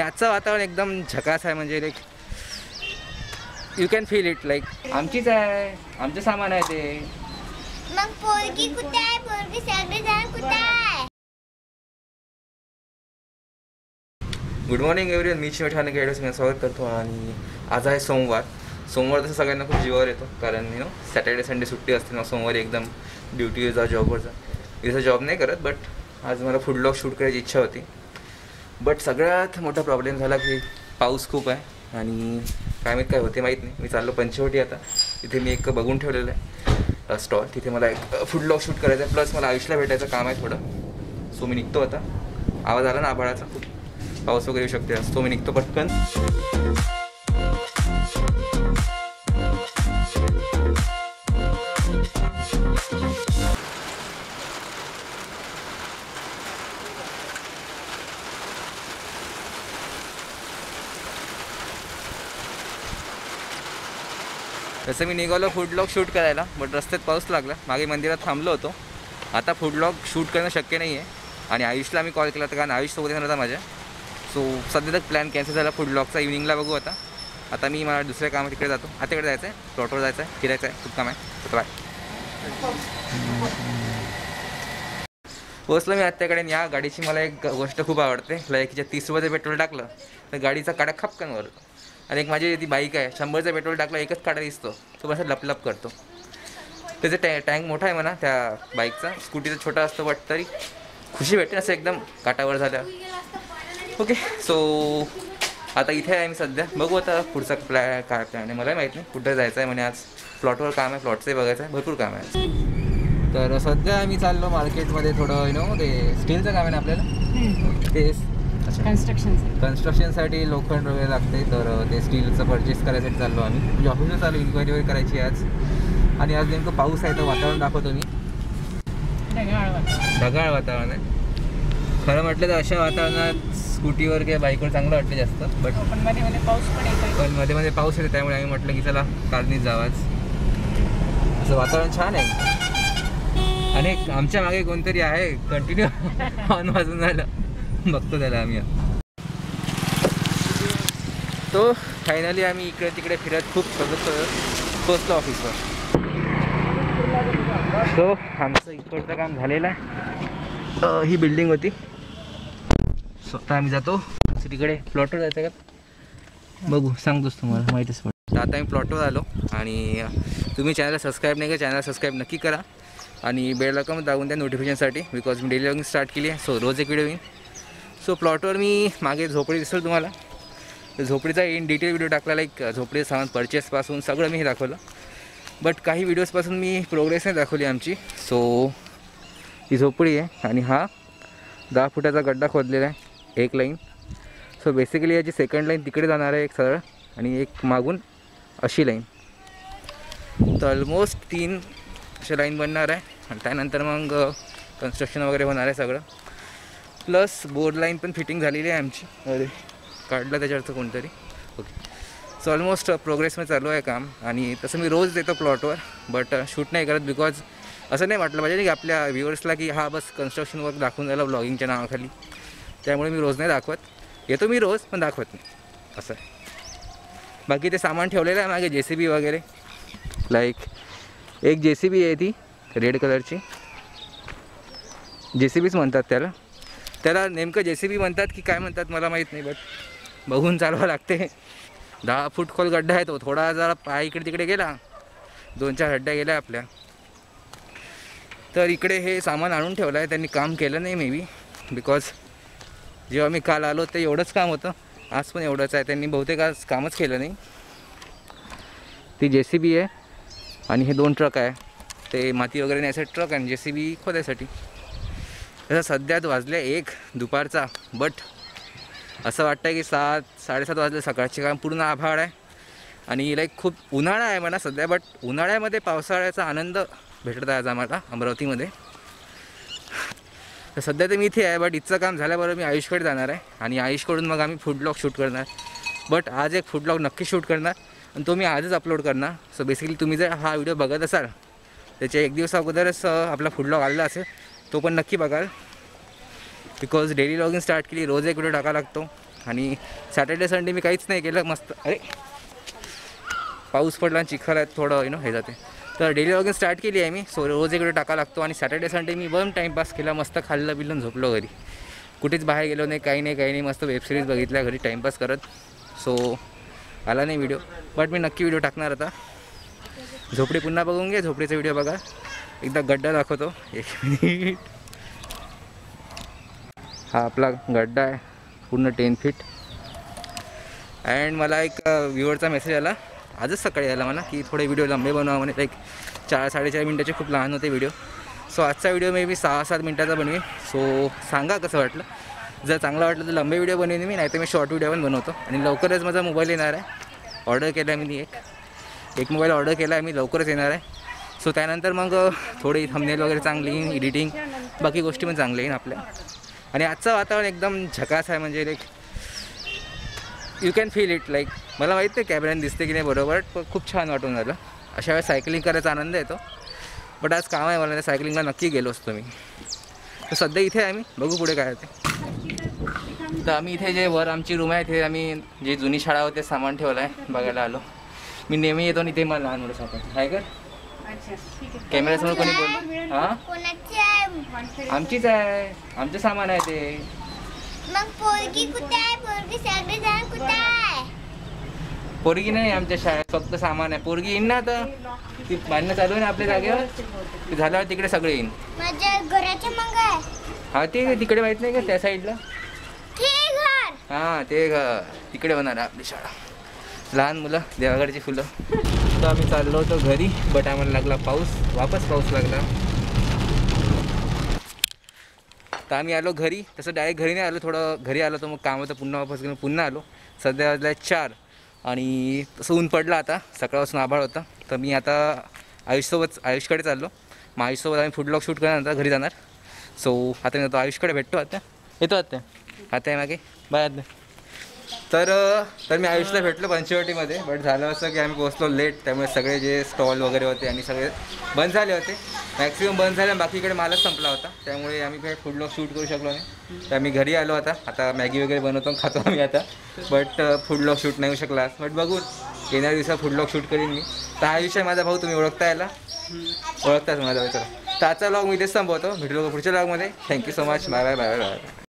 त्याचं वातावरण एकदम झकास आहे, म्हणजे like you can feel it, like आमचीच आहे, आमचं सामान आहे ते. मग पोरगी कुठे आहे? पोरगी सगळेजण कुठे आहे? गुड मॉर्निंग एव्हरीवन, मी चिमठ ठाणे गाईडर्स मी स्वागत करतो. आणि आज आहे सोमवार. तसं सगळ्यांना खूप जीवावर येतो, कारण सॅटर्डे संडे सुट्टी असते ना, सोमवारी एकदम ड्युटीवर जा, जॉबवर जा. इथं जॉब नाही करत, बट आज मला फूड ब्लॉग शूट करायची इच्छा होती. बट सगळ्यात मोठा प्रॉब्लेम झाला की पाऊस खूप आहे आणि काय माहीत काय होते माहीत नाही. मी चाललो पंचवटी. आता तिथे मी एक बघून ठेवलेलं आहे स्टॉल, तिथे मला एक फूड ब्लॉग शूट करायचं आहे. प्लस मला आयुषला भेटायचं काम आहे थोडं, सो मी निघतो. आता आवाज आला ना आभाळाचा, खूप पाऊस वगैरे येऊ शकते, असतो मी निघतो पटकन. तसं मी निघालो फूड ब्लॉग शूट करायला, बट रस्त्यात पाऊस लागला. मागे मंदिरात थांबलो होतो. आता फूड ब्लॉग शूट करणं शक्य नाही आहे आणि आयुषला मी कॉल केला होता, कारण आयुष सोबत येणार होता माझ्या. सो सध्या तक प्लॅन कॅन्सल झाला फूड ब्लॉगचा. इव्हिनिंगला बघू. आता मी मला दुसऱ्या कामात तिकडे जातो. तिकडे जायचं आहे, प्लॉटवर जायचं आहे, फिरायचं आहे, खूप काम आहे. तर बाय. पोचलो मी आत्याकडे. या गाडीची मला एक गोष्ट खूप आवडते, लाईक 30 रुपयाचं पेट्रोल टाकलं तर गाडीचा काडा खपकन. आणि एक माझी ती बाईक आहे, 100चं पेट्रोल टाकलं एकच काढा दिसतो, तो बस लपलप करतो. त्याचं टँक मोठा आहे म्हणा त्या बाईकचा. स्कूटीचा छोटा असतो, बट तरी खुशी भेटते असं एकदम काटावर झाल्या. ओके, सो आता इथे आहे मी सध्या. बघू आता पुढचा काय प्लॅन आहे, मलाही माहीत नाही. कुठं जायचं आहे म्हणे आज. प्लॉटवर काम आहे, प्लॉटचंही बघायचं आहे, भरपूर काम आहे. तर सध्या आम्ही चाललो मार्केटमध्ये. थोडं ते स्टीलचं काम आहे ना आपल्याला, ते कन्स्ट्रक्शनसाठी लोखंड वगैरे लागते, तर ते स्टीलचं परचेस करायसाठी चाललो आम्ही. म्हणजे ऑफिसला चालू, इन्क्वायरी वगैरे करायची आज. आणि आज नेमकं पाऊस आहे, तर वातावरण दाखवतो मी. ढगाळ वातावरण आहे. खरं म्हटलं तर अशा वातावरणात स्कूटीवर किंवा बाईकवर चांगलं वाटतं जास्त, बट मध्ये पाऊस पण येतो. पण मध्ये पाऊस येतो, त्यामुळे आम्ही म्हटलं की चला कारनीच जावाच. असं वातावरण छान आहे. आणि आमच्या मागे कोणतरी आहे, कंटिन्यू हॉर्न वाजून झालं, बघतो त्याला आम्ही. तो फायनली आम्ही इकडे तिकडे फिरत खूप पोचलो ऑफिसवर. तो आमचं इकडचं काम झालेलं आहे. ही बिल्डिंग होती. स्वतः आम्ही जातो तिकडे. प्लॉटवर जायचं का बघू, सांगतोच तुम्हाला, माहितीच पडतं. आता आम्ही प्लॉटवर आलो. आणि तुम्ही चॅनलला सबस्क्राईब नाही करा, चॅनलला सबस्क्राईब नक्की करा आणि बेल आयकॉन दाबून द्या नोटिफिकेशनसाठी, बिकॉज मी डेली व्लॉगिंग स्टार्ट केली आहे. सो रोज एक व्हिडिओ येईन. सो प्लॉटवर मी मागे झोपडी दिसेल तुम्हाला, तर झोपडीचा इन डिटेल व्हिडिओ टाकला. लाईक झोपडीचं सामान परचेसपासून सगळं मी दाखवलं. बट काही व्हिडिओजपासून मी प्रोग्रेस नाही दाखवली आमची. सो ही झोपडी आहे आणि हा 10 फुटाचा गड्डा खोदलेला आहे, एक लाईन. सो बेसिकली याची सेकंड लाईन तिकडे जाणार आहे एक सरळ, आणि एक मागून अशी लाईन. तर ऑलमोस्ट 3 अशा लाईन बनणार आहे. आणि त्यानंतर मग कन्स्ट्रक्शन वगैरे होणार आहे सगळं. प्लस बोर्ड लाईन पण फिटिंग झालेली आहे आमची. अरे काढलं त्याच्यावरचं कोणतरी. ओके, सो ऑलमोस्ट प्रोग्रेसमध्ये चालू आहे काम. आणि तसं मी रोज देतो प्लॉटवर, बट शूट नाही करत, बिकॉज असं नाही वाटलं पाहिजे की आपल्या व्ह्युअर्सला की हा बस कन्स्ट्रक्शन वर्क दाखवून झालं ब्लॉगिंगच्या नावाखाली. त्यामुळे मी रोज नाही दाखवत. येतो मी रोज, पण दाखवत नाही असं आहे. बाकी ते सामान ठेवलेलं आहे मागे, JCB वगैरे. लाईक एक JCB आहे, ती रेड कलरची. JCBच म्हणतात त्याला नेमकं JCB म्हणतात की काय म्हणतात मला माहीत नाही, बट बघून चालवावं लागते. 10 फूट खोल गड्डा आहे तो. थोडा जरा पाय इकडे तिकडे गेला, 2-4 हड्ड्या गेल्या आपल्या. तर इकडे हे सामान आणून ठेवलं आहे. त्यांनी काम केलं नाही मे बी, बिकॉज जेव्हा मी काल आलो ते एवढंच काम होतं, आज पण एवढंच आहे. त्यांनी बहुतेक आज कामच केलं नाही. ती JCB आहे आणि हे 2 ट्रक आहे, ते माती वगैरे न्यायसाठी ट्रक आणि JCB खोदायसाठी. तसं सध्यात वाजले 1 दुपारचा, बट असं वाटतं आहे की 7-7:30 वाजले. सकाळचे काम पूर्ण आभाळ आहे आणि लाईक खूप उन्हाळा आहे म्हणा सध्या, बट उन्हाळ्यामध्ये पावसाळ्याचा आनंद भेटत आहे आज आम्हाला अमरावतीमध्ये. तर सध्या तर मी इथे आहे, बट इथचं काम झाल्याबरोबर मी आयुषकडे जाणार आहे आणि आयुषकडून मग आम्ही फूड ब्लॉग शूट करणार. बट आज एक फूड ब्लॉग नक्की शूट करणार आणि तो मी आजच अपलोड करणार. सो बेसिकली तुम्ही जर हा व्हिडिओ बघत असाल त्याच्या 1 दिवस अगोदरच आपला फूड ब्लॉग आलेला असेल, तो पण नक्की बघाल. बिकॉज डेली व्लॉगिंग स्टार्ट केली, रोज एक व्हिडिओ टाकावा लागतो. आणि सॅटर्डे संडे मी काहीच नाही केलं. मस्त अरे पाऊस पडला आणि चिखल आहे थोडं हे जाते. तर डेली व्लॉगिंग स्टार्ट केली आहे मी. सो रोज इकडे टाका लागतो. आणि सॅटर्डे संडे मी टाईमपास केला. मस्त खाल्लं बिल्लं झोपलो घरी. कुठेच बाहेर गेलो नाही, काही नाही. मस्त वेबसिरीज बघितल्या घरी टाईमपास करत. सो आला नाही व्हिडिओ, बट मी नक्की व्हिडिओ टाकणार आता. झोपडी पुन्हा बघून घे, झोपडीचा व्हिडिओ बघा. एकदा गड्डा दाखवतो, 1 मिनिट. हा आपला गड्डा आहे पूर्ण 10 फीट. अँड मला एक व्ह्युअरचा मेसेज आला आजच सकाळी आला मला की थोडे व्हिडिओ लंबे बनवा म्हणे. लाईक 4-4.5 मिनटाचे खूप लहान होते व्हिडिओ. सो आजचा व्हिडिओ मे बी 6-7 मिनटाचा बनवेन. सो सांगा कसं वाटलं. जर चांगलं वाटलं तर लंबे व्हिडिओ बनवेन मी, नाहीतर मी शॉर्ट व्हिडिओ पण बनवतो. आणि लवकरच माझा मोबाईल येणार आहे. ऑर्डर केला आहे मी एक मोबाईल ऑर्डर केला आहे मी, लवकरच येणार आहे. सो त्यानंतर मग थोडी थंबनेल वगैरे चांगली येईन, एडिटिंग बाकी गोष्टी पण चांगल्या येईन आपल्या. आणि आजचं वातावरण एकदम झकास आहे. म्हणजे like you can feel it. Like मला माहीत नाही कॅमेऱ्याने दिसते की नाही बरोबर, पण खूप छान वाटून झालं. अशा वेळेस सायकलिंग करायचा आनंद येतो. बट आज काम आहे मला, त्या सायकलिंगला नक्की गेलो असतो मी. तर सध्या इथे आहे मी, बघू पुढे काय होते. तर आम्ही इथे जे वर आमची रूम आहे, तिथे आम्ही जे जुनी शाळा होते सामान ठेवलं आहे, बघायला आलो. मी नेहमी येतो आणि ते मला लहान मुलं सापडतं आहे का. कॅमेऱ्यासमोर कोणी बोल. हां कोणाची आहे? आमचीच आहे, आमचं सामान आहे ते. मग पोरगी कुठे आहे? पोरगी सगळे जण कुठे आहे? पोरगी नाही आमच्या शाळेत, फक्त सामान आहे. पोरगी येईन ना आता, ती बांधणं चालू आहे ना आपल्या जागेवर, ती झाल्यावर तिकडे सगळे येईन. माझ्या घराच्या मग आहे हा ते तिकडे माहीत नाही का त्या साईडला. ते घर. हां ते तिकडे होणार आहे आपली शाळा. लहान मुलं, देवागडची फुलं. तर आम्ही चाललो होतो घरी, बट आम्हाला लागला पाऊस, वापस पाऊस लागला. तर आम्ही आलो घरी. तसं डायरेक्ट घरी नाही आलो, थोडं घरी आलो तर मग काम होतं, पुन्हा वापस घेऊन पुन्हा आलो. सध्या वाजल्या 4 आणि तसं ऊन पडलं आता, सकाळपासून आभाळ होतं. तर मी आता आयुषकडे चाललो. मग आयुषसोबत आम्ही फूड ब्लॉग शूट करणार, नंतर घरी जाणार. सो आता मी आयुषकडे भेटतो. आता येतो, आता आहे मागे बाय. आता तर मी आयुषला भेटलो पंचवटीमध्ये. बट झालं असं की आम्ही पोहोचलो लेट, त्यामुळे सगळे जे स्टॉल वगैरे होते आणि सगळे बंद झाले होते. मॅक्सिमम बंद झाले, बाकीकडे मालच संपला होता. त्यामुळे आम्ही काही फूड ब्लॉग शूट करू शकलो नाही. तर आम्ही घरी आलो. आता मॅगी वगैरे बनवतो आणि खातो आम्ही आता. बट फूड ब्लॉग शूट नाही होऊ शकला. बट बघू, येणाऱ्या दिवसात फूड ब्लॉग शूट करीन मी. तर हा विषय माझा भाऊ, तुम्ही ओळखता याला, ओळखताच माझा भाऊ. तर आजचा ब्लॉग मी इथेच संपवतो. भेटलो पुढच्या ब्लॉगमध्ये. Thank you so much. Bye bye bye bye.